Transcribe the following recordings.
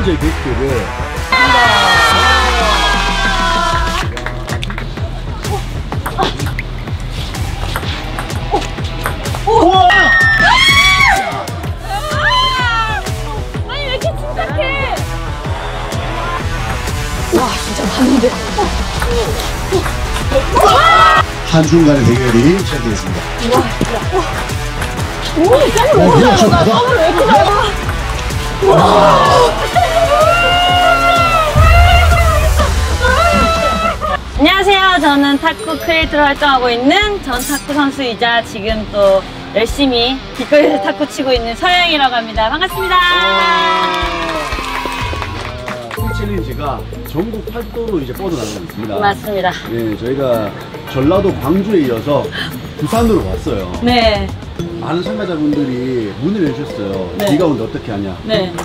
저희 게스트를 우와! 아니 왜 이렇게 침착해? 와 진짜 봤는데. 한순간의 대결이 시작되겠습니다. 오, 짱을 왜 이렇게 잘 봐? 짱을 왜 이렇게 잘 봐? 안녕하세요. 저는 탁구 크리에이터로 활동하고 있는 전 탁구 선수이자 지금 또 열심히 길거리에서 탁구 치고 있는 서영이라고 합니다. 반갑습니다. 이 챌린지가 전국 팔도로 이제 뻗어나가고 있습니다. 맞습니다. 네, 저희가 전라도 광주에 이어서 부산으로 왔어요. 네. 많은 참가자분들이 문의를 해주셨어요. 네. 비가 오는데 어떻게 하냐. 네.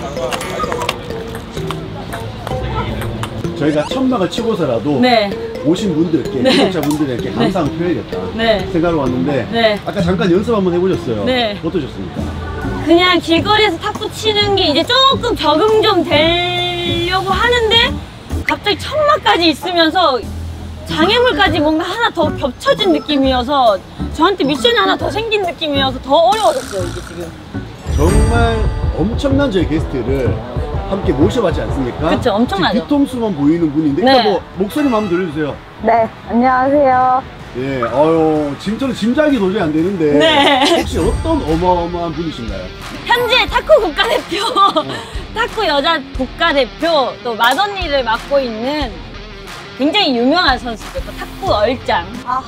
저희가 천막을 치고서라도 네. 오신 분들께, 네. 구독자분들에게 감사함을 표해야겠다 네. 생각으로 왔는데 네. 아까 잠깐 연습 한번 해보셨어요. 네. 어떠셨습니까? 그냥 길거리에서 탁구 치는 게 이제 조금 적응 좀 되려고 하는데 갑자기 천막까지 있으면서 장애물까지 뭔가 하나 더 겹쳐진 느낌이어서 저한테 미션이 하나 더 생긴 느낌이어서 더 어려워졌어요 이게 지금. 정말 엄청난 저희 게스트를 함께 모셔봤지 않습니까? 그쵸, 엄청나죠. 뒤통수만 보이는 분인데 네. 일단 뭐 목소리만 한번 들려주세요. 네, 안녕하세요. 예, 지금 저는 짐작이 도저히 안 되는데 네. 혹시 어떤 어마어마한 분이신가요? 현재 탁구 국가대표, 탁구 여자 국가대표 또 맏언니를 맡고 있는 굉장히 유명한 선수죠. 또 탁구 얼짱.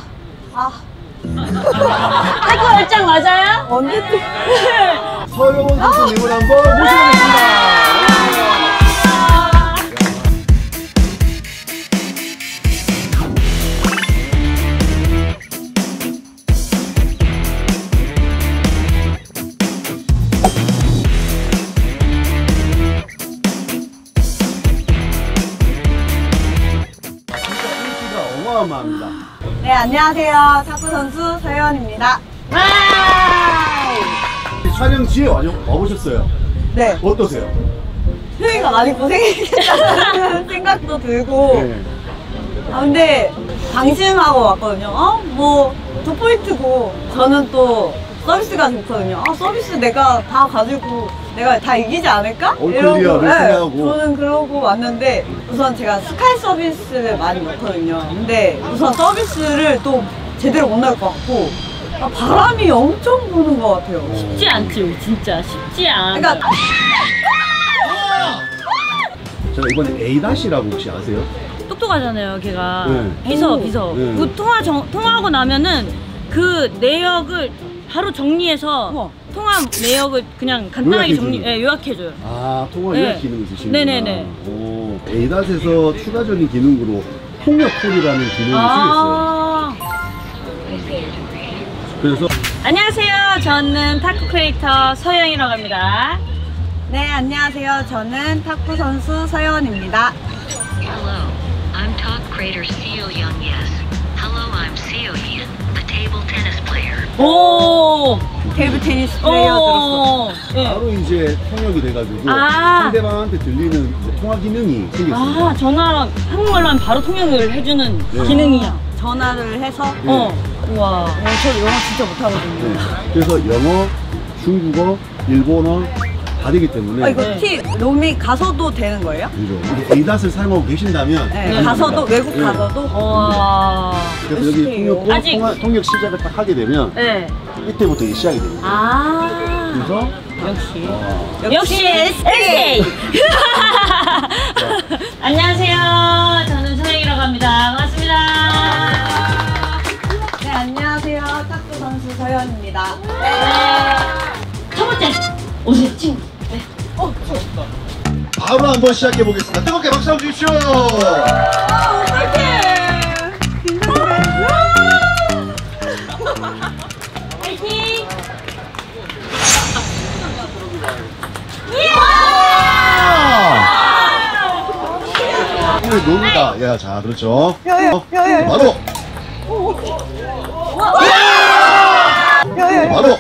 탁구 얼짱 맞아요? 언제 서영원 선수님을 한번 모셔보겠습니다. 어마어마합니다. 네, 안녕하세요. 탁구 선수 서혜원입니다. 촬영지에 와보셨어요. 네, 어떠세요? 혜영이가 많이 고생했겠다는 생각도 들고. 네. 근데 방심하고 왔거든요. 뭐, 두 포인트고, 저는 또 서비스가 좋거든요. 서비스 내가 다 가지고 내가 다 이기지 않을까? 올클리어를 생각하고. 저는 그러고 왔는데 우선 제가 스카이 서비스를 많이 넣거든요. 근데 우선 서비스를 또 제대로 못 넣을 것 같고 바람이 엄청 부는 것 같아요. 쉽지 않지, 진짜 쉽지 않아. 그러니까 제가 이번에 A-라고 혹시 아세요? 똑똑하잖아요, 걔가. 네. 비서. 네. 그 통화하고 나면은 그 내역을 바로 정리해서 통화 내역을 그냥 간단하게 요약해줘요. 아, 통화 네. 요약 기능을 쓰시는구나. 네네네. 오, A-에서 추가적인 기능으로 통역 콜이라는 기능을 쓰겠어요. 그래서 안녕하세요. 저는 탁구 크리에이터 서영이라고 합니다. 네, 안녕하세요. 저는 탁구 선수 서혜원입니다. Hello, I'm Talk Creator Seo Young Yes. Hello, I'm Seo Young, a table tennis player. 오. 테이블 테니스 플레이어 들었어. 네. 바로 이제 통역이 돼가지고 아. 상대방한테 들리는 이제 통화 기능이 생겼습니다. 아, 전화랑 한국말로 하면 바로 통역을 해주는 네. 기능이야. 전화를 해서 네. 우와. 저 영어 진짜 못하거든요. 네. 그래서 영어, 중국어, 일본어 다 되기 때문에 이거 네. 롬이 가서도 되는 거예요? 그죠. A-을 사용하고 계신다면 네, 가능합니다. 가서도 외국 네. 가서도. 와. 그래서 여기 아직- 통역 시작을 딱 하게 되면 네. 이때부터 이게 시작이 됩니다. 아. 그래서 역시. 역시 SK. 안녕하세요. 저는 서영이라고 합니다. 반갑습니다. 네, 안녕하세요. 탁구 선수 서현입니다. 첫 번째 오늘 친구. 네. 바로 한번 시작해 보겠습니다. 뜨겁게 박수 한번 주십시오. 어떡해. 화이팅! 오늘 놈이다. 야, 자, 그렇죠. 야. 바로. 바로.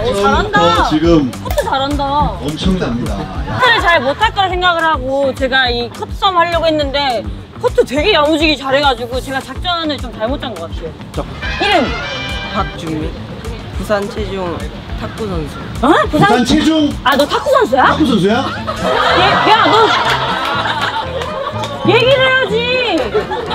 처음부터 지금 커트 잘한다. 엄청납니다. 야. 커트를 잘 못할 거라 생각을 하고 제가 이 커트 싸움 하려고 했는데 커트 되게 야무지게 잘해가지고 제가 작전을 좀 잘못 짠 것 같아요. 자, 이름? 박준미, 부산 체중 탁구 선수. 어? 부산 체중 아, 너 탁구 선수야? 탁구 선수야? 야, 너 얘기를 해야지.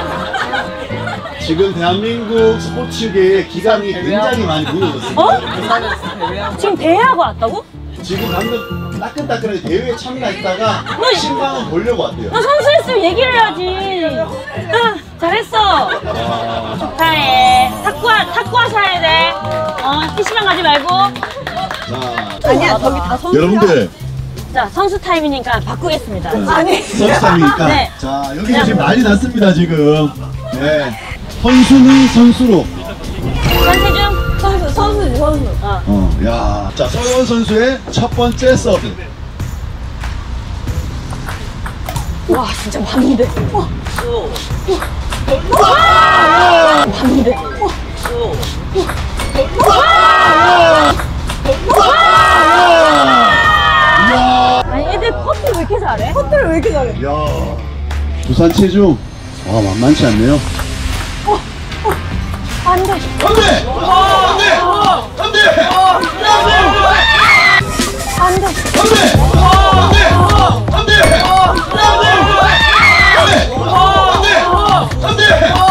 지금 대한민국 스포츠계에 기강이 굉장히 많이 무너졌습니다. 어? 지금 대회하고 왔다고? 지금 방금 따끈따끈하게 대회에 참가했다가 신방은 보려고 왔대요. 너 선수였으면 얘기를 해야지. 아, 잘했어. 축하해. 탁구 하셔야 돼. PC방 가지 말고. 자, 아니야, 저기 다 선수야. 여러분들 자, 선수 타임이니까 바꾸겠습니다. 아니. 선수상이니까 네. 자, 여기서 지금 난리 났습니다 지금. 네. 선수는 선수로. 전체중 선수지, 선수. 야. 자, 서현 선수의 첫 번째 서브. 와, 진짜 봤는데. 봤는데. 이야. 아니, 애들 커트 왜 이렇게 잘해? 커트를 왜 이렇게 잘해? 야. 부산 체중. 와, 만만치 않네요. 안 돼. 안 돼! 안 돼! 안 돼! 안 돼. 안 돼! 안 돼! 안 돼! 안 돼!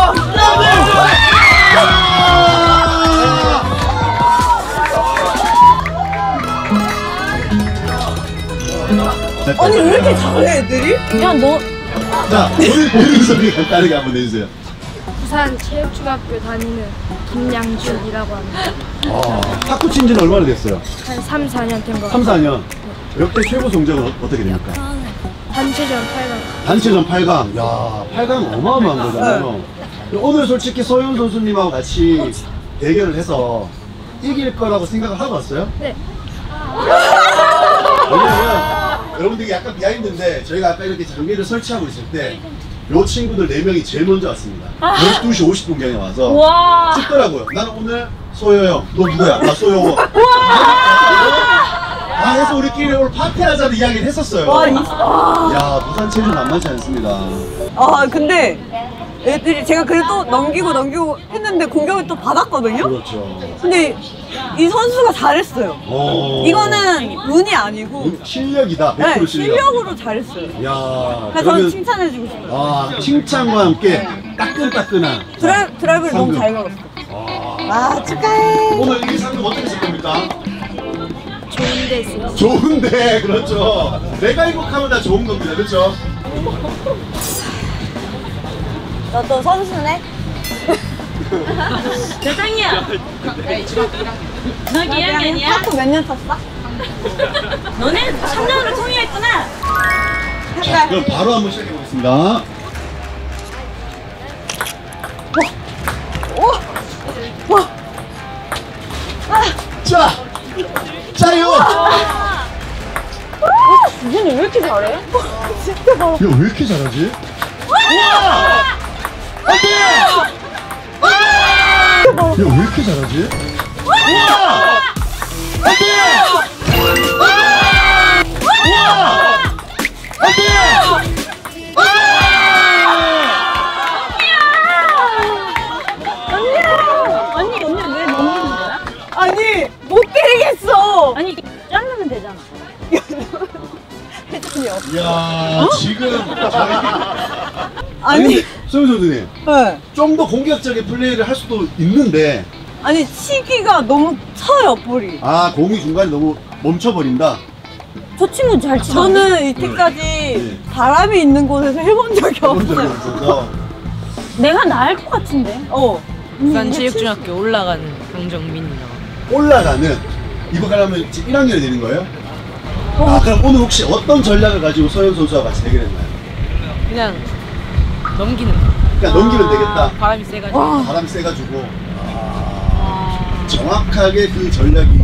아니, 왜 이렇게 잘해, 애들이? 야, 너. 자, 본인 소개 간단하게 한번 해주세요. 부산 체육중학교 다니는 김양준이라고 합니다. 탁구 친 지는 얼마나 됐어요? 한 3, 4년 된 것 3, 같아요. 4년. 역대 최고 성적은 어떻게 됩니까? 단체전 8강. 단체전 8강. 야, 8강 어마어마한 거잖아요. 오늘 솔직히 서현 선수님하고 같이 대결을 해서 이길 거라고 생각을 하고 왔어요? 네. 왜냐면 여러분들이 약간 비하인드인데 저희가 아까 이렇게 장비를 설치하고 있을 때 요 친구들 4명이 제일 먼저 왔습니다. 12시 50분경에 와서 와. 찍더라고요. 나는 오늘 소요 형, 너 누구야? 나 소요. 해서 우리끼리 오늘 파티하자는 이야기를 했었어요. 와, 야, 부산 체중 만만치 않습니다. 근데 애들이 제가 그래도 넘기고 했는데 공격을 또 받았거든요? 그렇죠. 근데 이 선수가 잘했어요. 이거는 운이 아니고 실력이다. 100% 네, 실력. 실력으로 잘했어요. 야, 그래서 저는 칭찬해주고 싶어요. 칭찬과 함께 따끈따끈한 드라이브를 너무 상금. 잘 걸었어. 축하해. 오늘 이 상금 어떻게 쓸 겁니까? 좋은 데 있어요. 좋은데, 그렇죠. 내가 행복하면 다 좋은 겁니다, 그렇죠? 너 또 선수네? 대장이야. 너 2학년이야? 학교 몇 년 탔어? 너네 3년으로 통일했구나. 자, 그럼 바로 한번 시작해 보겠습니다. 자, 짜요. 얘는 왜 이렇게 잘해? 진짜 봐. 야, 왜 이렇게 잘하지? 안돼! 야, 왜 이렇게 잘하지? 안돼! 언니 왜 넘기는 거야? 아니, 못 때리겠어. 아니, 자르면 되잖아. 혜진이요. 야, 지금 아니, 소영 선수님, 네. 좀 더 공격적인 플레이를 할 수도 있는데, 아니, 치기가 너무 쳐요, 볼이. 공이 중간에 너무 멈춰버린다. 저 친구 잘 치던데? 저는 이때까지 바람이 있는 곳에서 해본 적이 해본 적이 없어요. 없어서. 내가 나을 것 같은데? 부산 체육중학교 올라가는 강정민이라고. 올라가는, 이거 가려면 지금 1학년이 되는 거예요? 그럼 오늘 혹시 어떤 전략을 가지고 서현 선수와 같이 대결했나요? 그냥 넘기는 거. 그냥 넘기면 되겠다. 바람이 세가지고. 바람이 세가지고. 정확하게 그 전략이.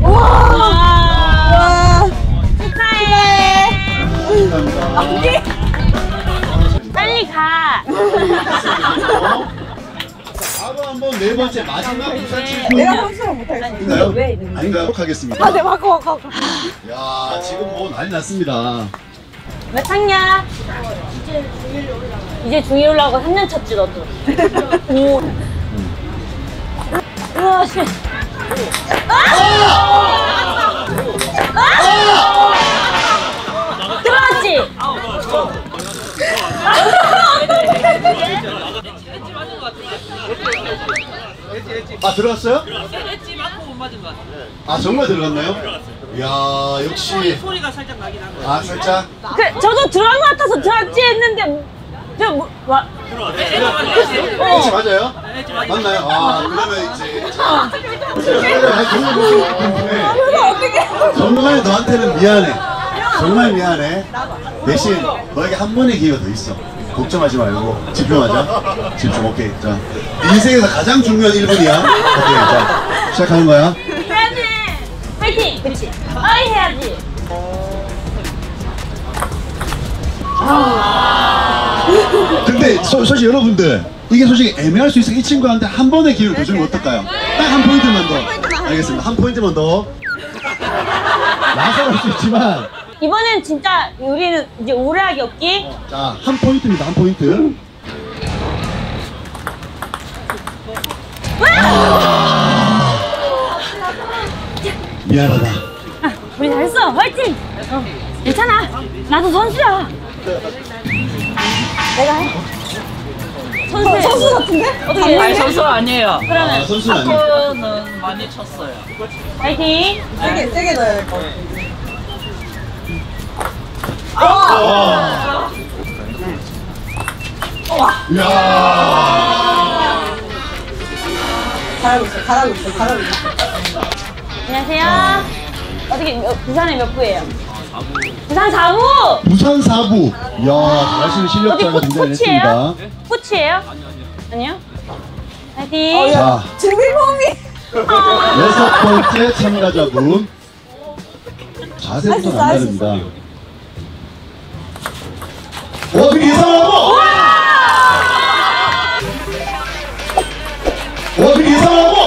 와, 축하해! 감사합니다. 빨리 가! 4번 한번 네 번째 마지막 부산 칠구 내가 선수랑 못하겠어. 있나요? 왜? 아닌가요? 하겠습니다. 아, 네, 바꿔. 야, 지금 뭐 난리 났습니다. 왜 탔냐? 이제 중1 올라가고 3년 찼지 너도. 오. 우와 씨. 들어왔지? 아, 들어갔어요? 엣지 맞고 못 맞은 것 같아. 아, 정말 들어갔나요? 이야, 역시. 소리가 살짝 나긴 한 아, 살짝. 그 저도 들어간 것 같아서 들어왔지 했는데 저 뭐, 와. 혹시 맞아요? 맞나요? 아, 그러면 이제. 정말 너한테는 미안해. 정말 미안해. 대신 너에게 한 번의 기회가 더 있어. 걱정하지 말고 집중하자. 집중. 오케이. 자, 인생에서 가장 중요한 1분이야. 오케이. 자, 시작하는 거야. 그러네. 파이팅. 그렇지. 아이 해야지. 근데 솔직히 여러분들 이게 솔직히 애매할 수 있어. 이 친구한테 한 번의 기회를 더 주면 어떨까요? 딱 한 포인트만 더. 알겠습니다. 한 포인트만 더. 나서할 수 있지만 이번엔 진짜 우리는 이제 오래하기 없기. 자, 한 포인트입니다. 한 포인트. 미안하다. 우리 잘했어. 화이팅. 괜찮아. 나도 선수야. 내가 해. 선수. 선수 같은데? 어떻게 해? 아니 선수 아니에요. 아, 그러면 선수는 아니야. 탁구는 많이 쳤어요. 화이팅. 세게 넣어야 될 것 같아. 이야. 잘하고 있어. 안녕하세요. 어떻게 부산에 몇 부예요? 부산 4부. 부산 4부. 이야, 잘하시는 어디 실력자가 등장했습니다. 코치예요? 아니요. 화이팅. 자, 준비범위. 6번째 참가자분. 자세부터 남다릅니다. 이상하고! 이상하고!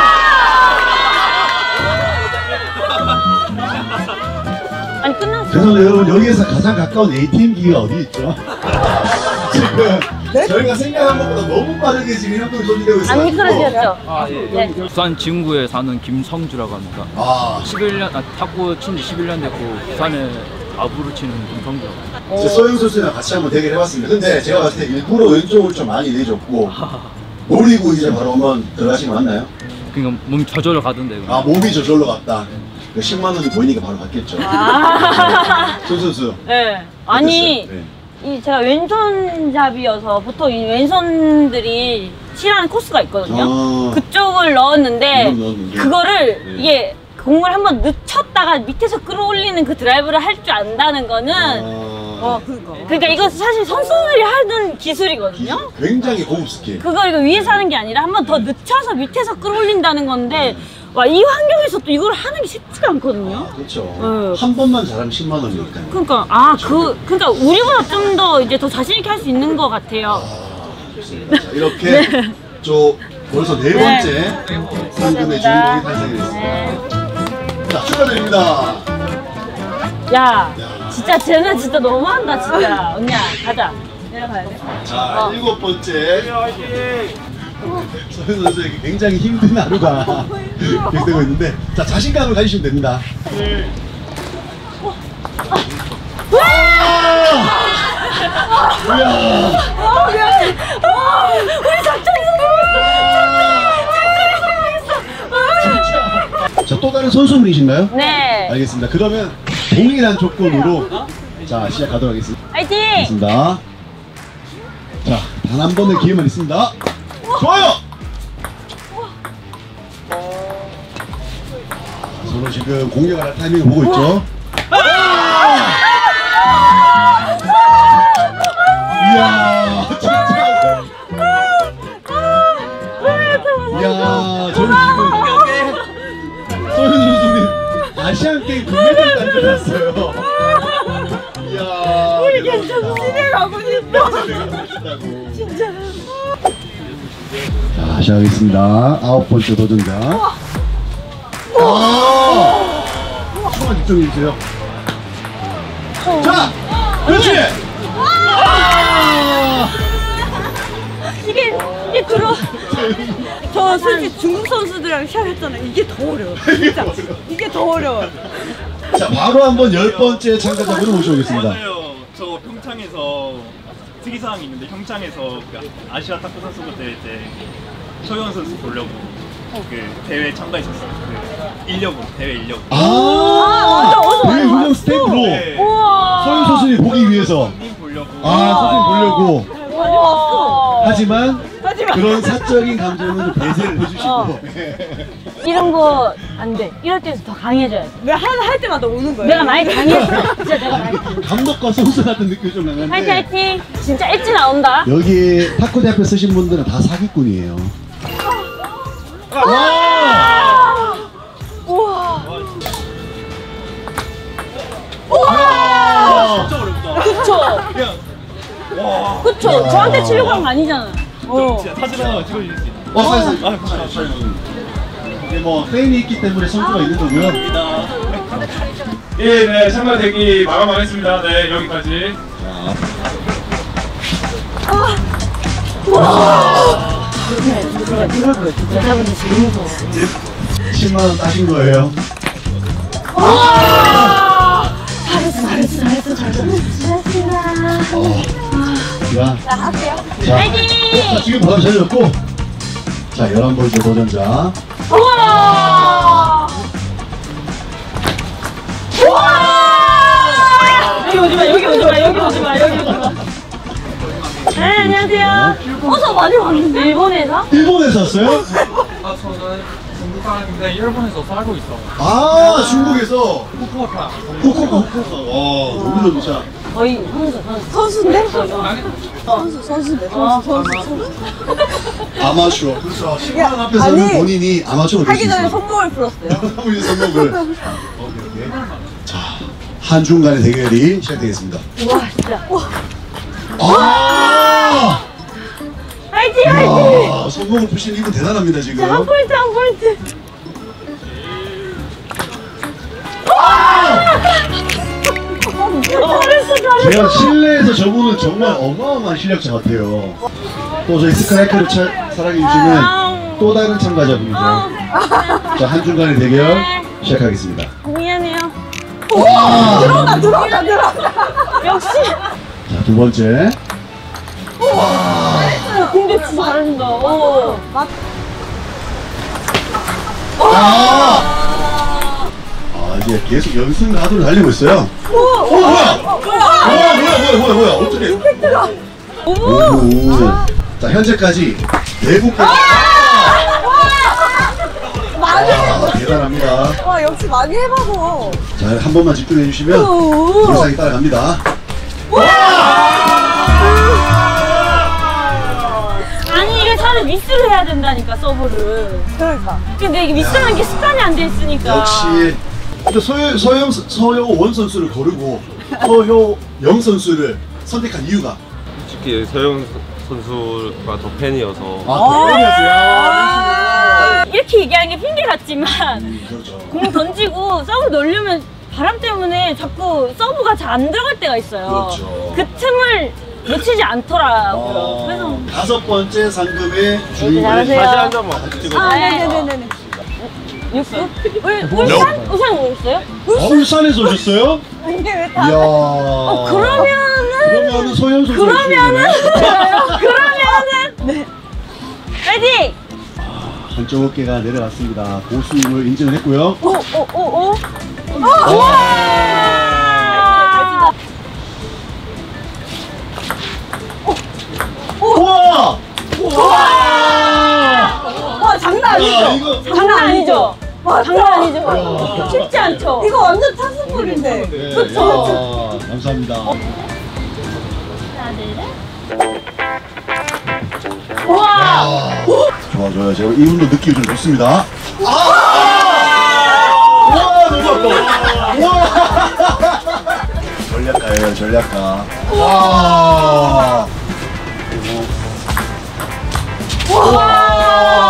아니 끝났어. 죄송해요 여러분, 여기에서 가장 가까운 ATM 기기가 어디 있죠? 지금 저희가 생각한 것보다 너무 빠르게 지금 협동이 손질되고 있어요. 안 미끄러졌죠? 네. 부산 진구에 사는 김성주라고 합니다. 아, 11년 탁구 친지 11년 됐고 부산에 아부로 치는 김성주라고 합니다. 이제 소영 선수랑 같이 한번 대결 해봤습니다. 근데 제가 봤을 때 일부러 왼쪽을 좀 많이 내줬고 노리고 이제 바로 한번 들어가신 거 맞나요? 그러니까 몸 저절로 가던데. 그냥. 아, 몸이 저절로 갔다. 10만 원이 보이니까 바로 갔겠죠. 손 선수. 네. 아니 어땠어요? 네. 이 제가 왼손잡이여서 보통 이 왼손들이 칠하는 코스가 있거든요. 아. 그쪽을 넣었는데 이걸 넣었는데. 그거를 네. 이게 공을 한번 늦췄다가 밑에서 끌어올리는 그 드라이브를 할 줄 안다는 거는 그러니까 이거 사실 선수들이 하는 기술이거든요. 굉장히 고급 스킬. 그걸 이거 위에서 하는 게 아니라 한번 더 늦춰서 밑에서 끌어올린다는 건데 와, 이 환경에서 또 이걸 하는 게 쉽지가 않거든요. 그렇죠. 네. 한 번만 잘하면 10만 원이니까. 그러니까 그러니까 우리보다 좀 더 이제 더 자신 있게 할 수 있는 것 같아요. 좋습니다. 자, 이렇게 저 벌써 네 번째 상금의 주인공이 탄생했습니다. 자, 축하드립니다. 야, 진짜 쟤는 진짜 너무한다 진짜. 언니야, 가자. 내려가야 돼. 자, 7번째. 서현 선수에게 굉장히 힘든 하루가 계속되고 있는데, 자, 자신감을 가지시면 됩니다. 미안해. 우리 작전이 성공했어. 자, 또 다른 선수분이신가요? 네. 알겠습니다. 그러면 동일한 조건으로 자, 시작하도록 하겠습니다. 화이팅! 알겠습니다. 자, 단 한 번의 기회만 있습니다. 좋아요! 서로 지금 공격을 할 타이밍을 보고 있죠. 이야, 진짜. 이야, 저는 지금 소연 선수님 아시안 게임 금메달 딴줄알았어요. 이야, 우리 괜찮아. 집에 가고 싶어. 진짜. 자, 시작하겠습니다. 9번째 도전자. 초반 집중해 주세요. 자, 그렇지. 이게 들어. 저 솔직히 중국 선수들이랑 시합했잖아요. 이게 더 어려워. 진짜. 이게 더 어려워. 자, 바로 한번 10번째 참가자분을 모셔보겠습니다. 맞아요. 저 평창에서 특이사항이 있는데 평창에서 그 아시아 탁구 선수 대회 때 소영 선수 보려고 그 대회 참가했었어요. 그 인력으로 대회 인력. 대회 훈련 스태프로 네. 소영 선수님 보기 위해서. 손님 보려고. 선수님 보려고. 많이 왔어. 하지만 그런 사적인 감정은 좀 배제를 해주시고. 이런 거 안 돼. 이럴 때는 더 강해져야 돼. 내가 하나 할 때마다 우는 거야. 내가 많이 강했어. 진짜 내가 많이 강했어. 감독과 선수 같은 느낌이 좀 나는데. 화이팅 화이팅. 진짜 엣지 나온다. 여기 탁구 대표 쓰신 분들은 다 사기꾼이에요. 와! 우와. 우와! 진짜 어렵다. 그쵸. 그냥 와. 그쵸. 저한테 치려고 한 거 아니잖아. 진짜 사진 하나 찍어주실 수 있어요? 사실. 이게 뭐 팬이 있기 때문에 선수가 있는 거고요. 예, 네, 참가 대기 마감하겠습니다. 네, 여기까지. 여자분들 지금 무서워. 10만 원 따신 거예요. 잘했어. 자, 지금 바로 잘렸고. 자, 11번째 도전자. 우와! 여기 오지 마, 여기 오지 마, 여기 오지 마, 여기 오지 마. 네, 안녕하세요. 저 많이 왔는데, 일본에서? 일본에서 왔어요? 아, 저는 중국 사람인데 일본에서 살고 있어. 아, 중국에서. 후쿠오카. 후쿠오카. 와, 너무 좋다. 거의 선수인데? 선수인데. 선수. 아마추어. 그래서 심판 앞에서는 아니, 본인이 아마추어로 하기 될수 전에 있어요. 선물을 풀었어요. 우리 선목을. 오케이. 자, 한중간의 대결이 시작되겠습니다. 와, 진짜. 화이팅, 화이팅! 와, 성공을 푸신 이분 대단합니다, 지금. 한 포인트, 한 포인트. 잘했어, 잘했어. 제가 실내에서 저분은 정말 어마어마한 실력자 같아요. 또 저희 스크래커를 사랑해주시는 또 다른 참가자분이죠. 자, 한중간의 대결 시작하겠습니다. 미안해요. 들어온다. 역시. 자, 두 번째. 근데 진짜 잘한다. 오. 이제 계속 연승 가도를 달리고 있어요. 뭐야. 어떻게. 오. 자, 현재까지 4분까지. 대단합니다. 와, 역시 많이 해봐서. 자, 한 번만 집중해 주시면 정상이 따라갑니다. 아니, 이게 사실 미스를 해야 된다니까, 서브를. 그러니까. 근데 이게 미스라는 게 습관이 안 돼 있으니까. 역시 서효원 선수를 거르고 서효영 선수를 선택한 이유가 솔직히 서영 선수가 더 팬이어서. 팬이었어요. 이렇게 얘기하는 게 핑계 같지만 그렇죠. 공 던지고 서브 넣으려면 바람 때문에 자꾸 서브가 잘 안 들어갈 때가 있어요. 그렇죠. 그 틈을 놓치지 않더라고요. 그래서 5번째 상금의 주인공이 잘하세요. 다시 한 점만 찍어주세요. 네네네네. 육수? 울산? 울산 오셨어요? 울산에서 오셨어요? 이게 왜 이야. 그러면은 소연 선수. 그러면은 네. 파이팅! 한쪽 어깨가 내려왔습니다. 고수임을 인정을 했고요. 오. 우와! 와, 장난 아니죠? 이거. 장난 아니죠? 장난 아니죠? 쉽지 않죠? 이거 완전 타수볼인데. 네. 그쵸. 감사합니다. 우와! 좋아요. 제가 이분도 느낌이 좀 좋습니다. 우와, 너무 아까워. 우와! 전략가예요, 전략가. 와!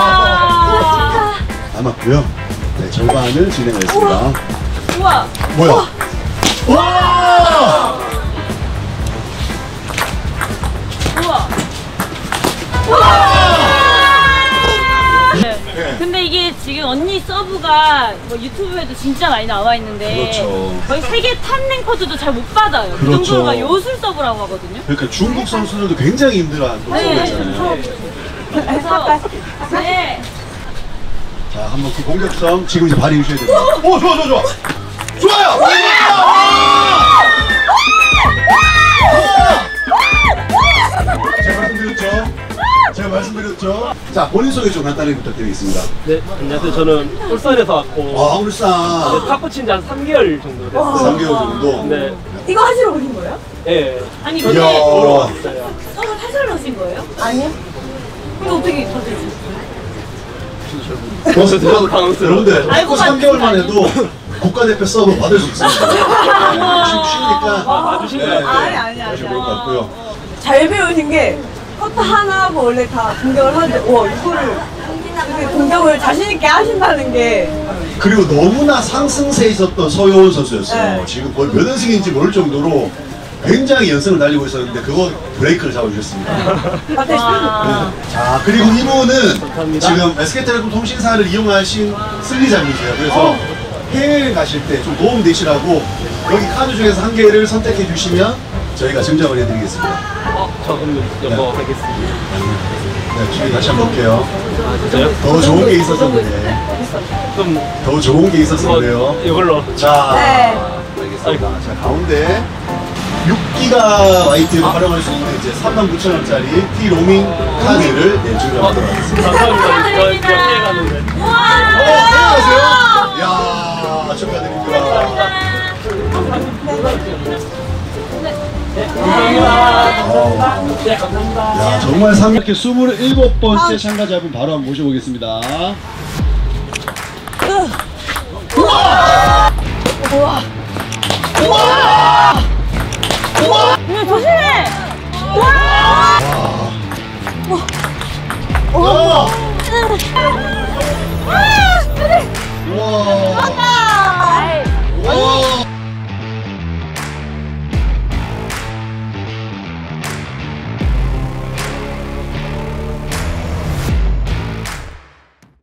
있고요. 네, 절반을 진행하겠습니다. 우와. 뭐야? 와! 우와. 네. 근데 이게 지금 언니 서브가 뭐 유튜브에도 진짜 많이 나와 있는데 그렇죠. 거의 세계 탑 랭커들도 잘 못 받아요. 그 그렇죠. 정도가 요술 서브라고 하거든요. 그러니까 중국 선수들도 굉장히 힘들어하는 서브였잖아요. 그래서 네. 자, 한번 그 공격성 지금 이제 발휘해 주셔야 됩니다. 오, 좋아, 좋아, 좋아. 좋아요. 제가 말씀드렸죠. 자, 본인 소개 좀 간단히 부탁드리겠습니다. 네, 안녕하세요. 저는 울산에서 왔고. 아, 울산. 네, 탁구 친지 한 3개월 정도 됐어요. 3개월 정도? 네. 이거 하시러 오신 거예요? 예. 아니 이야. 근데 왔어요. 서브 하시러 오신 거예요? 아니요. 근데 어떻게 받으셨어요? 여러분들, 알고 탁구 3개월만 해도 국가대표 서브 받을 수 있습니다. 쉬우니까. 봐주신 것 같아요. 아니. 하시면 좋을 것 같고요. 잘 배우신 게 커트 하나 하고 원래 다 공격을 하는데 와 이거를 이렇게 공격을 자신 있게 하신다는 게 그리고 너무나 상승세에 있었던 서효원 선수였어요. 네. 지금 거의 몇 연승인지 모를 정도로 굉장히 연승을 달리고 있었는데 그거 브레이크를 잡아주셨습니다. 와. 자, 그리고 이분은 지금 SK텔레콤 통신사를 이용하신 승리자님이세요. 그래서 해외 가실 때 좀 도움 되시라고 여기 카드 중에서 한 개를 선택해 주시면 저희가 증정을 해드리겠습니다. 저 그럼 이거 하겠습니다. 네, 주위 다시 한번 볼게요. 진짜요? 더 좋은 게 있어서 그래. 좀 더 좋은 게 있어서 그래요. 이걸로. 자, 네. 알겠습니다. 자, 가운데 6기가 와이트를 활용할 수 있는 이제 39,000원짜리 T 로밍 카드를 네, 준비하도록 하겠습니다. 감사합니다. 저 기억해 가는데. 안녕하세요. 이야, 축하드립니다. 네, 감사합니다. 야, 정말 이렇게 27번째 참가자분 바로 한번 모셔보겠습니다. 그냥 조심해. 와. 와!